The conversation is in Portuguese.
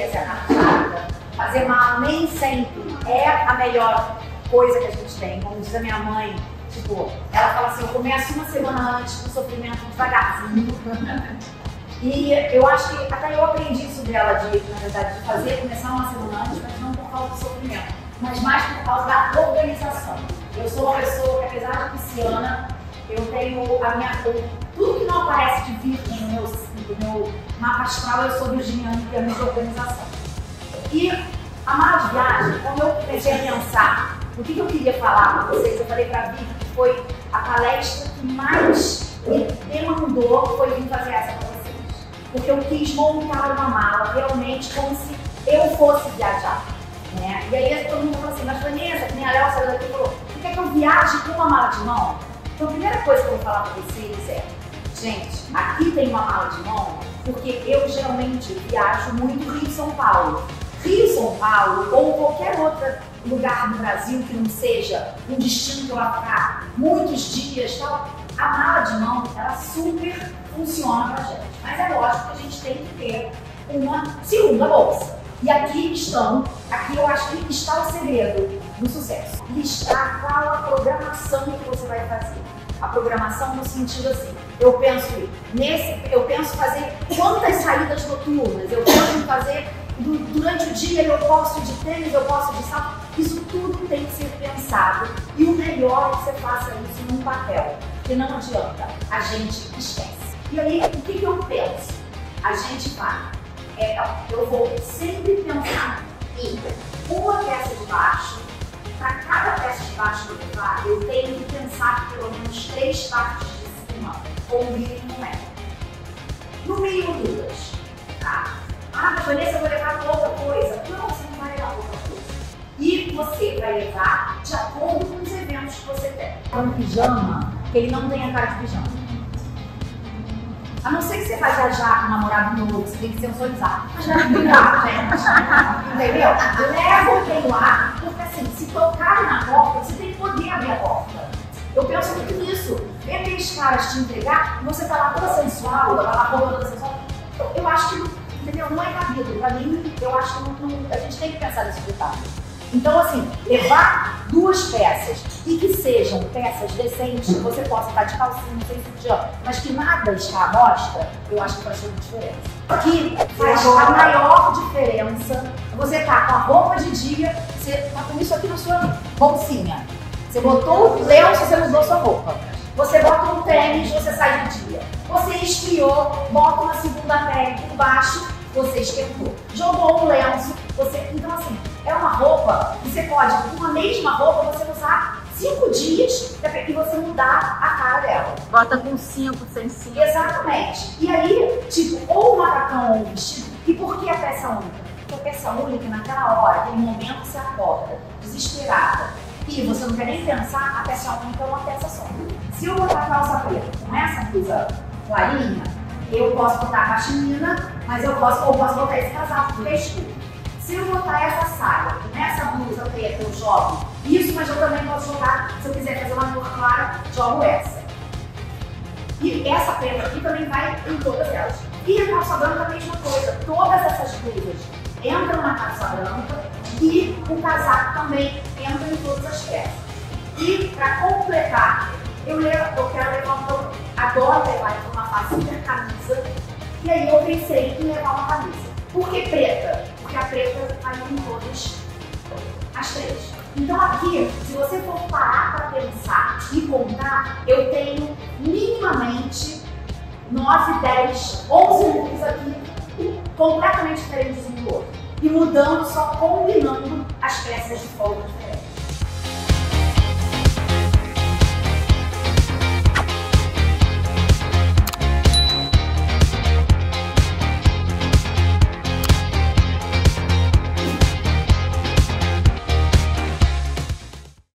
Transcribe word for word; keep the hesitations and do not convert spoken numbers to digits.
ser arrasada, fazer mal nem sempre é a melhor coisa que a gente tem. Como diz a minha mãe, tipo, ela fala assim, eu começo uma semana antes do sofrimento devagarzinho. E eu acho que até eu aprendi isso dela, de, na verdade, de fazer, começar uma semana antes, mas não por causa do sofrimento, mas mais por causa da organização. Eu sou uma pessoa que, apesar de pisciana, eu tenho a minha... Tudo que não aparece de virgem no meu, no meu mapa astral, eu sou virginiana em termos de organização. E a mala de viagem, quando eu comecei a pensar o que eu queria falar para vocês, eu falei para a Vicky que foi a palestra que mais me demandou, foi vir fazer essa para vocês. Porque eu quis montar uma mala realmente como se eu fosse viajar. Né? E aí todo mundo falou assim, mas Vanessa, que nem a Léo saiu daqui e falou, você quer que eu viaje com uma mala de mão? Então a primeira coisa que eu vou falar para vocês é, gente, aqui tem uma mala de mão, porque eu geralmente viajo muito Rio e São Paulo. Rio e São Paulo, ou qualquer outro lugar do Brasil que não seja um destino que eu vá ficar muitos dias, tal, a mala de mão, ela super funciona pra gente. Mas é lógico que a gente tem que ter uma segunda bolsa. E aqui estão, aqui eu acho que está o segredo do sucesso. Listar qual a programação que você vai fazer. A programação no sentido assim, eu penso nesse, eu penso fazer quantas saídas noturnas, eu penso em fazer durante o dia, eu posso ir de tênis, eu posso ir de salto. Isso tudo tem que ser pensado. E o melhor é que você faça isso num papel, porque não adianta, a gente esquece. E aí, o que, que eu penso? A gente vai, é, eu vou sempre pensar em uma peça de baixo. Para cada peça de baixo que eu levar, eu tenho que pensar que pelo menos três partes de cima combinem no meio. No mínimo duas, tá? Ah, mas Vanessa, eu vou levar outra coisa. Não, você não vai levar outra coisa. E você vai levar de acordo com os eventos que você tem. É um pijama que ele não tem a cara de pijama. A não ser que você vai viajar com um namorado novo, você tem que sensualizar. Mas não é cuidado, gente. Entendeu? Leva o trem lá, porque assim, se tocar na porta, você tem que poder abrir a porta. Eu penso muito nisso. Vem aqueles caras te entregar, você tá lá toda sensual, tá lá roupa toda sensual. Eu, eu acho que, entendeu? Não é cabido. Pra mim, eu acho que não, não, a gente tem que pensar nesse detalhe. Então, assim, levar duas peças e que sejam peças decentes, que você possa estar de calcinha, sem sutiã, mas que nada está à mostra, eu acho que faz toda a diferença. Aqui faz a maior diferença. Você tá com a roupa de dia, você tá com isso aqui na sua bolsinha. Você botou o lenço, você mudou sua roupa. Você bota um tênis, você sai de dia. Você esfriou, bota uma segunda pele por baixo, você esquentou. Jogou um lenço, você... Então, assim, é uma roupa que você pode, com uma mesma roupa, você usar cinco dias e você mudar a cara dela. Bota com cinco, sem cinco. Exatamente. E aí, tipo, ou um macacão ou um vestido. E por que a peça única? Porque a peça única, naquela hora, aquele momento que você acorda, desesperada, e você não quer nem pensar, a peça única é uma peça só. Se eu botar a calça preta com essa blusa clarinha, eu posso botar a cachemira, mas eu posso, ou posso botar esse casaco porque é escuro. Se eu botar essa saia, nessa blusa preta, eu jogo isso, mas eu também posso jogar, se eu quiser fazer uma cor clara, jogo essa. E essa preta aqui também vai em todas elas. E a calça branca a mesma coisa, todas essas blusas entram na calça branca e o casaco também entra em todas as peças. E para completar, eu, levo, eu quero levar um, adoro levar uma fase super camisa, e aí eu pensei em levar uma camisa. Por que preta? Porque a preta vai em todas as três. Então aqui, se você for parar para pensar e contar, eu tenho minimamente nove, dez, onze looks aqui completamente diferentes um do outro. E mudando, só combinando as peças de folga diferentes.